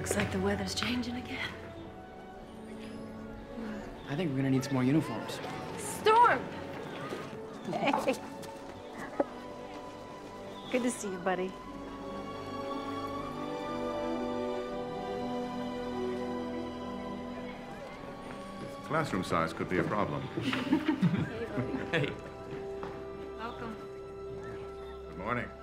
Looks like the weather's changing again. I think we're gonna need some more uniforms. Storm! Hey. Good to see you, buddy. Classroom size could be a problem. Hey, buddy. Hey. Welcome. Good morning.